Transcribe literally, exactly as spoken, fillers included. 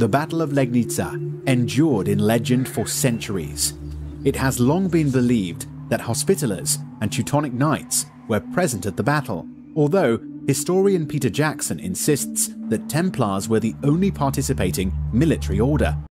The Battle of Legnica endured in legend for centuries. It has long been believed that Hospitallers and Teutonic Knights were present at the battle, although historian Peter Jackson insists that Templars were the only participating military order.